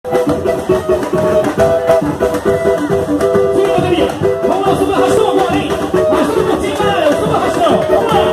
Vamos lá, suba arrastão agora, hein? Arrastando um pouquinho mais, suba arrastão. Vamos lá.